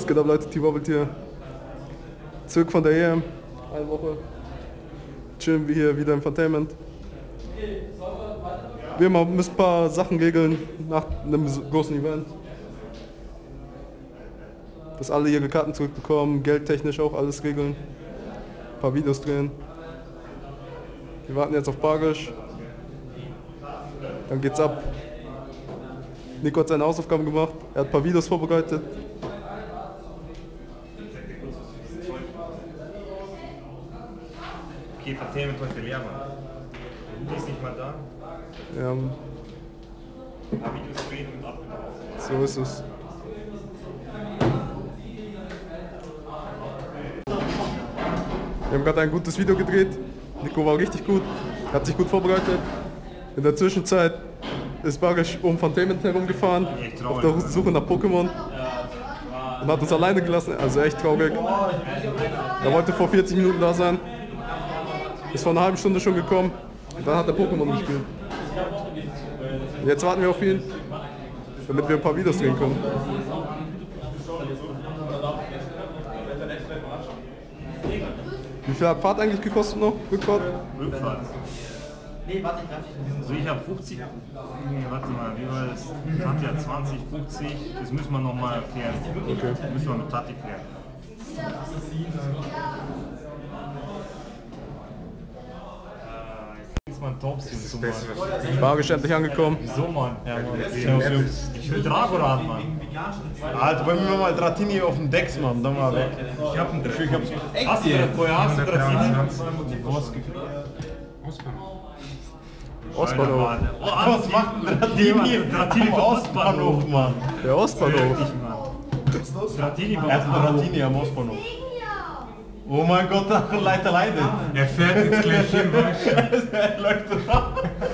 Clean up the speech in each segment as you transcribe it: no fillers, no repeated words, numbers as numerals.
Was geht ab, Leute? T-Wobble hier. Zurück von der EM. Eine Woche. Chillen wir hier wieder im Entertainment. Wir müssen ein paar Sachen regeln nach einem großen Event. Dass alle ihre Karten zurückbekommen, geldtechnisch auch alles regeln. Ein paar Videos drehen. Wir warten jetzt auf Bargisch. Dann geht's ab. Nico hat seine Hausaufgaben gemacht. Er hat ein paar Videos vorbereitet. Okay, Entertainment heute leer, Mann. Die ist nicht mal da. Ja. Ein paar Videos drehen und ab. So ist es. Wir haben gerade ein gutes Video gedreht. Nico war richtig gut. Er hat sich gut vorbereitet. In der Zwischenzeit ist Bargisch um Entertainment herumgefahren, auf der Suche nach Pokémon. Und hat uns alleine gelassen, also echt traurig. Er wollte vor 40 Minuten da sein. Ist vor einer halben Stunde schon gekommen. Und dann hat er Pokémon gespielt. Und jetzt warten wir auf ihn, damit wir ein paar Videos drehen können. Wie viel hat Fahrt eigentlich gekostet noch? Rückfahrt? Rückfahrt. Also ich habe 50, warte mal, wie war das? Tati hat 20, 50, das müssen wir nochmal erklären. Okay. Das müssen wir mit Tati klären. Jetzt ist man Topsy und so, Mann. Bargisch endlich angekommen. Wieso, Mann? Ja, Mann. Ich will Dragoran, Mann. Alter, bei mir mal Dratini auf dem Decks, Mann, dann mal weg. Ich hab einen Dreh. Hast du Dratini? Ostbahnhof. Was macht ein Dratini? Dratini am Ostbahnhof, Mann. Der Ostbahnhof. Dratini Er hat einen Dratini am Ostbahnhof. Oh mein Gott, der Leiter leidet. Er fährt jetzt gleich hin, Er läuft drauf.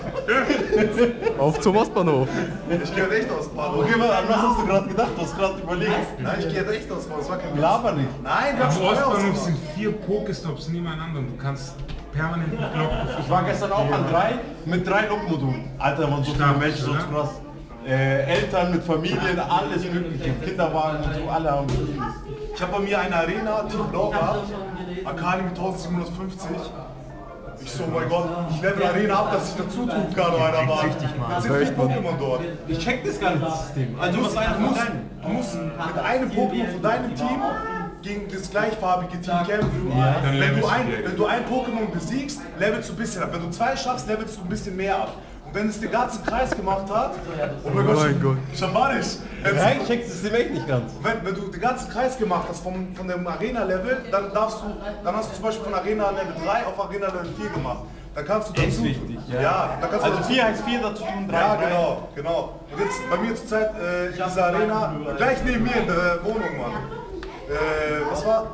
Auf zum Ostbahnhof. Ich gehe echt aus Bahnhof. Okay, an was hast du gerade gedacht? Du hast gerade überlegt. Nein, ich gehe echt aus Bahnhof. Das war kein Witz. Laber nicht. Nein, wir haben Am schon vorher Ostbahnhof ausgemacht. sind 4 Pokestops nebeneinander und du kannst permanent mit Block. Ich war gestern auch an 3 mit 3 Log-Modulen. Alter, man, so viele Stark, Menschen, so oder? krass. Eltern mit Familien, alles mögliche. Kinderwagen und so, alle haben vieles. Ich habe bei mir eine Arena, Team Blau gehabt. Akali mit 1750. Ich so, oh mein Gott, ich level Arena ab, dass ich dazu tun kann, Alter, Mann. Jetzt sind 4 Pokémon dort. Ich check das gar nicht, das System. Also du musst mit einem Pokémon von deinem Team gegen das gleichfarbige Team kämpfen. Dann Wenn levelst du ein Pokémon besiegst, levelst du ein bisschen ab. Wenn du 2 schaffst, levelst du ein bisschen mehr ab. Und wenn es den ganzen Kreis gemacht hat, oh mein Gott, Schabanisch. Ja, ich check das System echt nicht ganz. Wenn du den ganzen Kreis gemacht hast von dem Arena-Level, dann hast du zum Beispiel von Arena-Level 3 auf Arena-Level 4 gemacht. Dann kannst du dazu wichtig, ja, dann kannst du Also dazu 4 heißt 4, dazu tun 3. ja, genau. Und jetzt bei mir zur Zeit in dieser Arena, gleich neben mir in der Wohnung, Mann. Was war?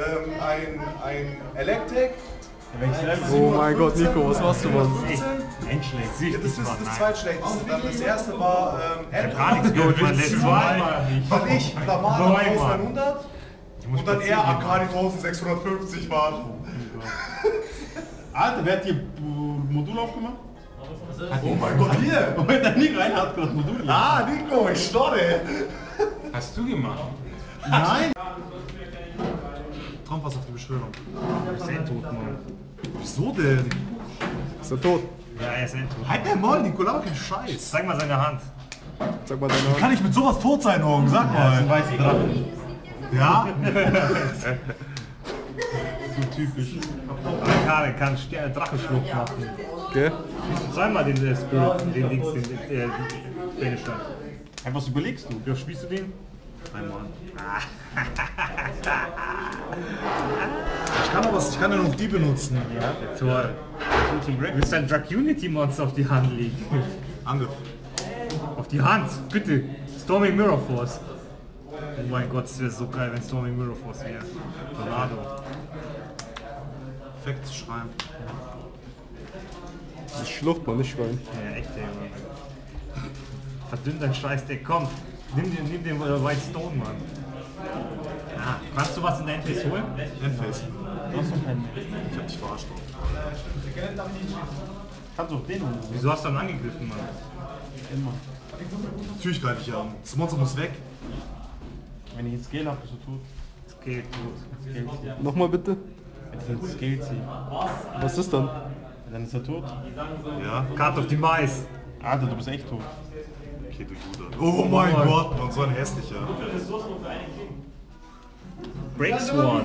Ein Electric. Oh mein Gott, Nico, was machst du, Mann? Endschlägt sich. Das ist das zweitschlechteste. Dann das erste war Gar nichts gehört, man lässt zweimal. weil ich Flamana 1100 und dann er Akali 1650 war. Alter, wer hat hier Modul aufgemacht? Oh mein Gott, hier! Der Nico hat gerade Modul. Ah, Nico, ich storre! Hast du gemacht? Nein! Trump was auf die Beschwörung. Ist tot, Mann. Wieso denn? Ist er tot? Ja, er ist tot. Halt der Maul, Nico, aber kein Scheiß. Zeig mal seine Hand. Sag mal deine Hand. Kann ich mit sowas tot sein, Horn? Sag mal. Weißen Drachen. Ja? So typisch. Akali kann Drachenschlucht machen. Okay. Zeig mal den Spirit, den Dings, den Fähnenstein. Hey, was überlegst du? Ja, spielst du den? Einmal. Ich kann ja noch die benutzen. Ja, toll. Du willst ein Dragunity-Monster auf die Hand legen. Angriff. Auf die Hand, bitte. Stormy Mirror Force. Oh mein Gott, es wäre so geil, wenn Stormy Mirror Force wäre. Tornado. Perfekt zu schreiben. Das Schlucht man nicht rein. Ja, echt, ey, Mann. Verdünnt dein Scheißdeck, komm. Nimm den White Stone, Mann. Ah, kannst du was in der Endphase holen? Endphase. Du hast doch keinen. Ich hab dich verarscht. Kannst du auch den holen. Wieso hast du dann angegriffen, Mann? Immer. Natürlich greife ich an. Das Monster muss weg. Wenn ich jetzt Scale habe, bist du tot. Scale tot. Scale Nochmal bitte. Wenn ich jetzt Scale ziehe, Was ist dann? dann ist er tot. Ja. Card of Demise. Alter, du bist echt tot. Okay, du Jude. Oh mein Gott, man, so ein hässlicher. Breaksword.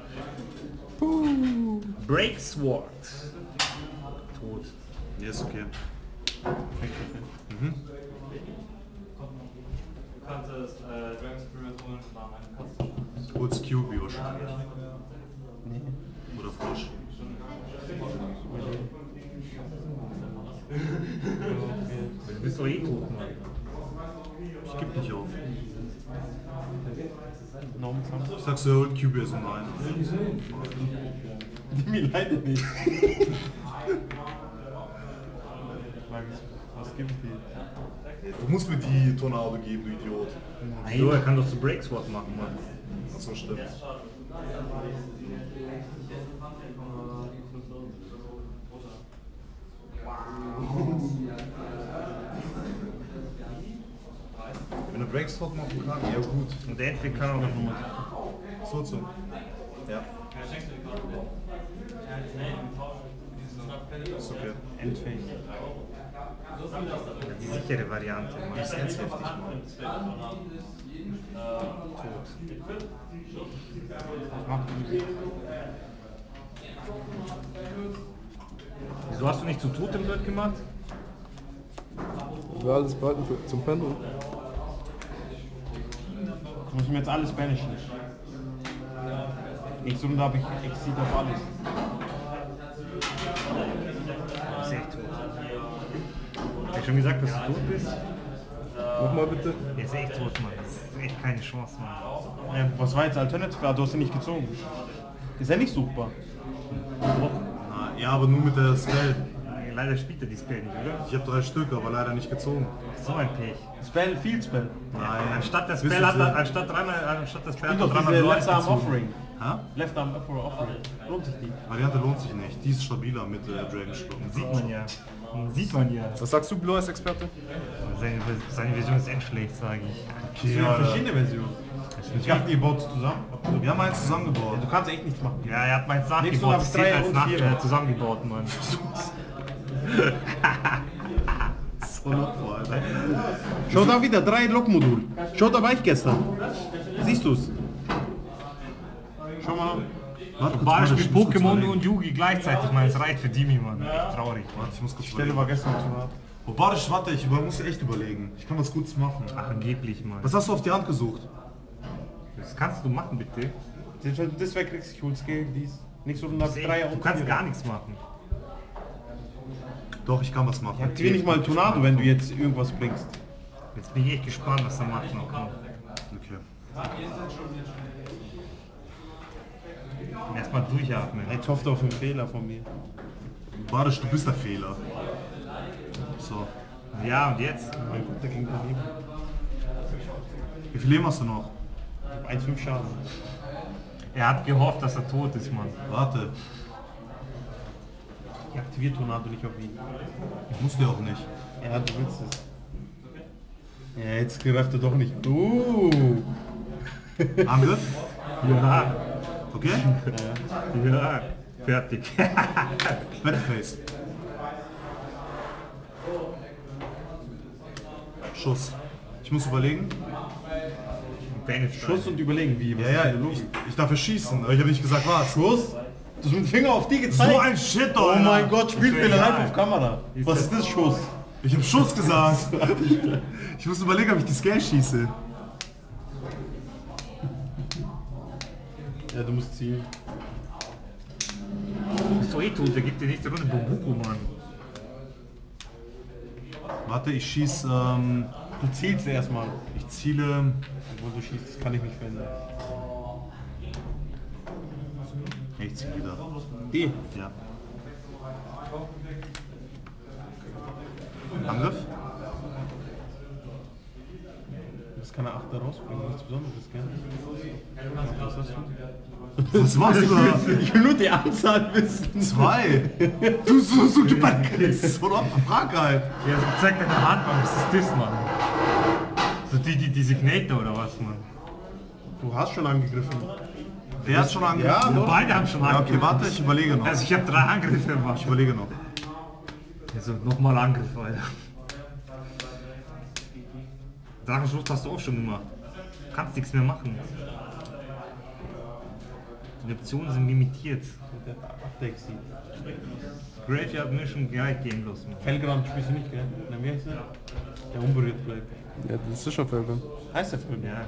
Breaksword. Tot. Nee, ist okay. Holst QB wahrscheinlich. Nee. Oder Frosch. Du bist doch eh tot, Mann. Ich geb nicht auf. Norman Ich sag's dir, holt QB so rein. Mir leider nicht. Was gibt die? Du musst mir die Tornado geben, du Idiot. So, er kann doch zu Breaksword machen, Mann. Achso, stimmt. Wenn er Breaksword machen kann, ja gut. Und der Endweg kann auch noch nochmal. So. Ja. Ist okay. Endfake. Die sichere Variante, Mann. Die ist ganz heftig, Mann. Wieso hast du nicht zu Totem dort gemacht? Ja, alles behalten zum Pendeln. Muss ich mir jetzt alles banishen. Nächste Runde habe ich Exit auf alles. Du bist echt tot. Hab ich schon gesagt, dass du tot bist? Nochmal bitte. Er ist echt tot, Mann. Das ist echt keine Chance, Mann. Ja, was war jetzt Alternative? Ah, du hast ihn nicht gezogen. Ist ja nicht suchbar. Na, ja, aber nur mit der Spell. Leider spielt er die Spell nicht, oder? Ich habe 3 Stück, aber leider nicht gezogen. So ein Pech. Spell, Field Spell. Nein. Anstatt der Wisst Spell ihr hat so? er, anstatt der Spell Und hat er doch 300 diese Leute Left Arm gezogen. Offering. Hä? Left Arm Offering. Lohnt sich die? Variante lohnt sich nicht. Die ist stabiler mit Dragon Sturm. Sieht man ja. Sieht man ja. Was sagst du, Blue Eyes Experte? Seine Version ist echt schlecht, sage ich. Okay, ja, verschiedene Versionen. Ich dachte, ihr baut zusammen. Wir haben eins zusammengebaut. Du kannst echt nichts machen. Ja, er hat meins Nächstes nachgebaut. Mal hab Das ich zählt 3 als und nach 4. zusammengebaut, Mann. So noch, Alter. Schau da wieder, 3 Lokmodul. Schau, da war ich gestern. Siehst du's? Schau mal. Warte, kurz, Ball warte, spielt ich muss kurz Pokémon überlegen. und Yugi gleichzeitig, man. Es reicht für Dimi, Mann. Echt traurig. Warte, ich muss kurz Die Stelle überlegen. war gestern zu hart. Oh, warte, ich muss echt überlegen. Ich kann was Gutes machen. Ach, angeblich, Mann. Was hast du auf die Hand gesucht? Das kannst du machen, bitte. Wenn du das wegkriegst, ich hol's Geld, dies. Nächste Runde hab ich 3 Du und kannst 4. gar nichts machen. Doch, ich kann was machen. Aktivier nicht mal Tornado, wenn du jetzt irgendwas bringst. Jetzt bin ich echt gespannt, was er macht noch. Okay. Erstmal durchatmen. Jetzt hofft er auf einen Fehler von mir. Barisch, du bist der Fehler. So. Ja, und jetzt? Mein Gott, der ging daneben. Wie viel Leben hast du noch? 1,5 Schaden. Er hat gehofft, dass er tot ist, Mann. Warte. Ich aktiviere Tornado nicht auf ihn. Musst du ja auch nicht. Ja, du willst es. Ja, jetzt greift er doch nicht. Angriff? Ja, Okay? ja, fertig. Battleface. Schuss. Ich muss überlegen. Schuss und überlegen, wie. Was Ja, ist denn ich darf ja schießen, aber ich habe nicht gesagt was. Schuss? Du hast mit dem Finger auf die gezeigt. So ein Shit, Oh Alter. mein Gott, Spielfehler egal. live auf Kamera. Was ist das Schuss? Ich habe Schuss gesagt. Ich muss überlegen, ob ich die Scale schieße. Ja, du musst zielen. So eh tot, der gibt die nächste Runde Bobuku, Mann. Warte, ich schieße. Du zielst erstmal. Ich ziele. Obwohl du schießt, das kann ich nicht verändern. Ich ziele wieder. Die. Ja. Angriff? Das kann er 8 rausbringen, nichts Besonderes, gell? Was hast du? Was machst du da? Ich will nur die Anzahl wissen. 2. Du so Gebannt. Oder frag halt. Ja, so zeig deine Hand, Mann. Was ist das, Mann? So die Designator oder was, Mann? Du hast schon angegriffen. Der hat schon angegriffen. Ja, doch. Beide haben schon Ja, angegriffen. okay, warte, ich überlege noch. Also ich habe 3 Angriffe gemacht. Ich überlege noch. Also nochmal Angriff, Alter. Drachenschlucht hast du auch schon gemacht. Kannst nichts mehr machen. Die Optionen sind limitiert. Taxi. Graveyard Mission, ja, gamelos. Felgrand spielst du nicht, gell? Na, wie heißt der? Der unberührt bleibt. Ja, das ist schon Felgrand. Heißt der Film? Ja.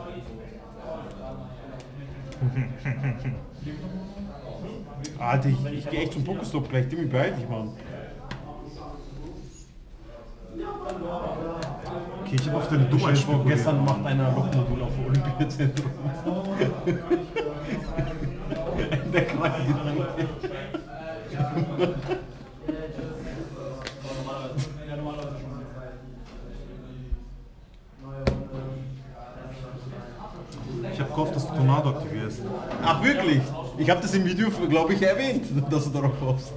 Alter, ich geh echt zum Pokestop gleich, Dimi, beeil dich, Mann. Okay, ich hab auf den Dummheit Vor gestern macht einer Lochmodul auf Olympiazentrum. Der kleine Gedanke. Ich hab gehofft, dass du Tornado aktivierst. Ach wirklich? Ich habe das im Video, glaube ich, erwähnt, dass du darauf hoffst.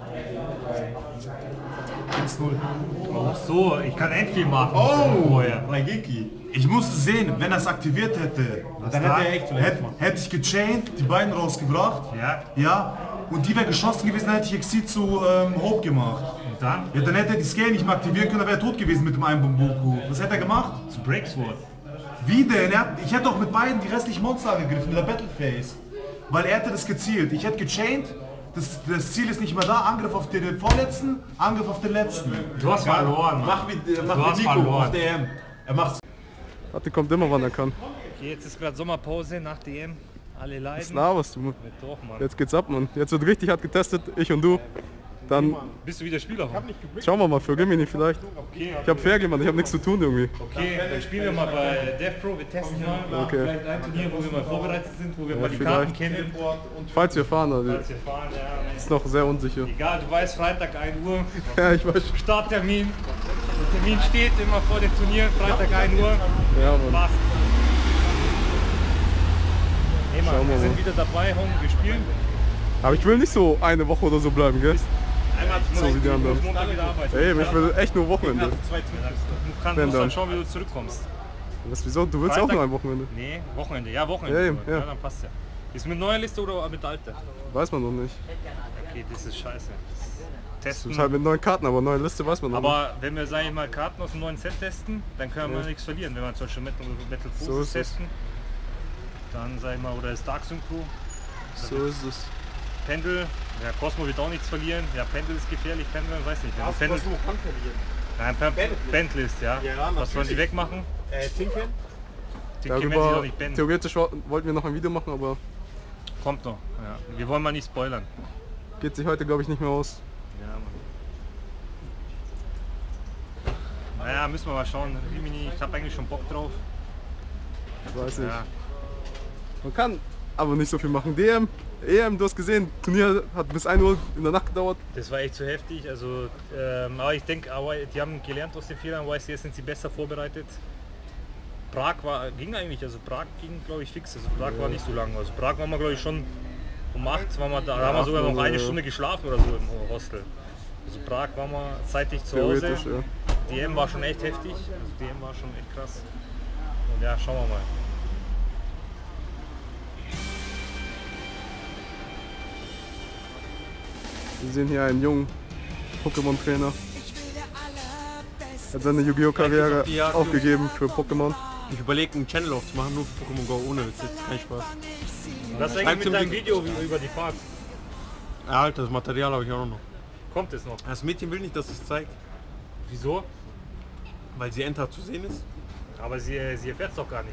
1-0. Ach so, ich kann Endviel machen. Oh! Vorher. Raigeki. Ich musste sehen, wenn er es aktiviert hätte, Dann hat er echt vielleicht gemacht. hätte ich gechained, die beiden rausgebracht. Ja, Ja, und die wäre geschossen gewesen, hätte ich Exit zu Hope gemacht. und dann Ja, dann hätte er die Scale nicht mehr aktivieren können, dann wäre er tot gewesen mit dem einen Bambuku. Was hätte er gemacht? zu Breaksword. Wie denn? Ich hätte auch mit beiden die restlichen Monster angegriffen, mit der Battleface. Weil er hätte das gezielt. Ich hätte gechained, das Ziel ist nicht mehr da, Angriff auf den vorletzten, Angriff auf den letzten. Du hast verloren, Mann. Mach wie hast Nico verloren. auf DM. Er macht's. Warte, kommt immer, wann er kann. Okay, jetzt ist gerade Sommerpause nach DM. Alle leiden. Was laberst du? Doch, Mann. Jetzt geht's ab, Mann. Jetzt wird richtig hart getestet, ich und du. Dann Bist du wieder Spieler? schauen wir mal für Gemini vielleicht. Okay, Ich hab fair gemacht, ich hab nichts zu tun irgendwie. okay, dann spielen wir mal bei DevPro. Wir testen mal Okay. vielleicht ein Turnier, wo wir mal vorbereitet sind, wo wir mal die vielleicht. Karten kennen. Falls wir fahren, also Als wir fahren, ja. ist noch sehr unsicher. Egal, du weißt, Freitag 1 Uhr. Ja, ich weiß. Starttermin. Der Termin steht immer vor dem Turnier, Freitag 1 Uhr. Ja, Mann. Passt. Hey Mann, Schauen wir wir sind mal. wieder dabei, Home, wir spielen. Aber ich will nicht so eine Woche oder so bleiben, gell? Ich So wie die anderen. muss Montag wieder arbeiten. Ey, ich will echt nur Wochenende. Du Wenn musst dann. dann schauen, wie du zurückkommst. Was, wieso? Du willst ja auch Freitag- nur ein Wochenende. Nee, Wochenende. Ja, Wochenende. Ja, eben, ja. ja. Dann passt ja. Ist mit neuer Liste oder mit alter? Weiß man noch nicht. Okay, das ist scheiße. Das Testen. ist halt mit neuen Karten, aber neue Liste weiß man noch nicht. Aber wenn wir, sag ich mal, Karten aus dem neuen Set testen, dann können wir nichts verlieren. Wenn wir zum Beispiel Metal So Forces ist es. testen, dann sag ich mal, oder das Dark Synchro, So ist es. Pendel, ja, Cosmo wird auch nichts verlieren. Ja, Pendel ist gefährlich, Pendel, weiß nicht. Wenn du Pendel, nein, Bandlist, ja. Was sollen die wegmachen? Tinken? Die können sie doch Darüber, nicht benden. theoretisch wollten wir noch ein Video machen, aber Kommt noch. Ja. Wir wollen mal nicht spoilern. geht sich heute, glaube ich, nicht mehr aus. Ja, Mann. Naja, müssen wir mal schauen. Rimini, ich habe eigentlich schon Bock drauf. Ich weiß nicht. Ja. Man kann aber nicht so viel machen. DM, EM, du hast gesehen, Turnier hat bis 1 Uhr in der Nacht gedauert. Das war echt zu heftig. Also, aber ich denke, die haben gelernt aus den Fehlern. YCS sind sie besser vorbereitet. Prag ging eigentlich, also Prag ging, glaube ich, fix. Also Prag war nicht so lang. Also Prag waren wir, glaube ich, schon um 8 waren wir da. Da haben wir sogar noch eine Stunde geschlafen oder so im Hostel. Also Prag waren wir zeitig zu Hause. Theoretisch, ja. DM war schon echt heftig. Also DM war schon echt krass. Und ja, schauen wir mal. Wir sehen hier einen jungen Pokémon-Trainer. Er hat seine Yu-Gi-Oh! Karriere aufgegeben für Pokémon. Ich überlege, einen Channel aufzumachen, nur für Pokémon Go, ohne Witz, jetzt kein Spaß. Was ist eigentlich mit deinem Video über die Fahrt? Ja, Alter, das Material habe ich auch noch. Kommt es noch? Das Mädchen will nicht, dass es zeigt, Wieso? weil sie Enter zu sehen ist. Aber sie erfährt es doch gar nicht.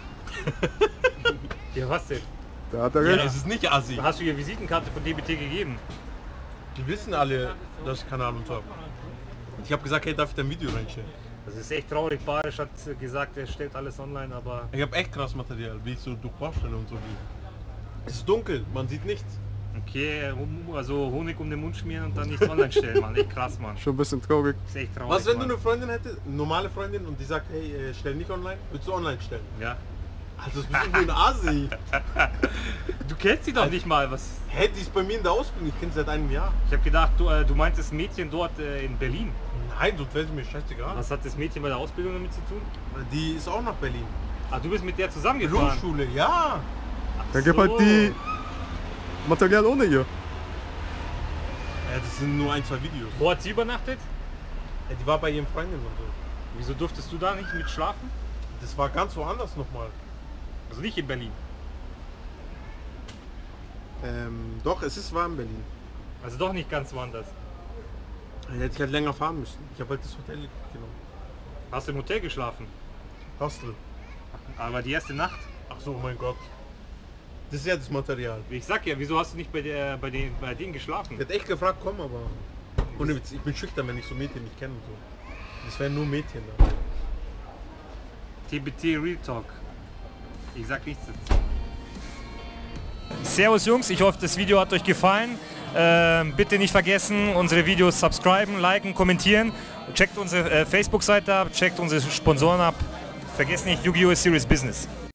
Ja, was denn? Da hat er Ja, recht. es ist nicht assi. Hast du ihr Visitenkarte von DBT gegeben? Die wissen alle, dass ich keine Ahnung habe. Ich habe gesagt, hey, darf ich dein Video reinstellen? Das ist echt traurig. Barisch hat gesagt, er stellt alles online, aber Ich habe echt krass Material, wie ich so durch Baustelle und so gehe. Es ist dunkel, man sieht nichts. okay, also Honig um den Mund schmieren und dann nichts online stellen, Mann. Echt krass, Mann. Schon ein bisschen traurig. Ist echt traurig. Was, wenn du Mann. eine Freundin hättest, eine normale Freundin, und die sagt, hey, stell nicht online, würdest du online stellen? Ja. Also das bist du ein Asi. Du kennst sie doch nicht mal, was? Hey, die ist bei mir in der Ausbildung, ich kenne sie seit einem Jahr. Ich habe gedacht, du meinst das Mädchen dort in Berlin. Nein, du wäre mir scheißegal. Was hat das Mädchen bei der Ausbildung damit zu tun? Die ist auch nach Berlin. Ah, du bist mit der zusammengefahren? Grundschule, ja. Dann gib halt die Material ohne ihr. Ja, das sind nur 1, 2 Videos. Wo hat sie übernachtet? Ja, die war bei ihren Freunden und so. Wieso durftest du da nicht mit schlafen? Das war ganz woanders nochmal. Also nicht in Berlin. Doch, war in Berlin. Also doch nicht ganz woanders. Da hätte ich halt länger fahren müssen. Ich habe halt das Hotel genommen. Hast du im Hotel geschlafen? Hostel. Aber die erste Nacht? Ach so, mein Gott. Das ist ja das Material. Ich sag ja, wieso hast du nicht bei denen geschlafen? Ich hätte echt gefragt, komm, aber... Ohne Witz, ich bin schüchtern, wenn ich so Mädchen nicht kenne und so. Das wären nur Mädchen da. TBT Real Talk. Ich sag nichts dazu. Servus Jungs, ich hoffe das Video hat euch gefallen. Bitte nicht vergessen, unsere Videos subscriben, liken, kommentieren. Checkt unsere Facebook-Seite ab, checkt unsere Sponsoren ab. Vergesst nicht, Yu-Gi-Oh! Serious Business.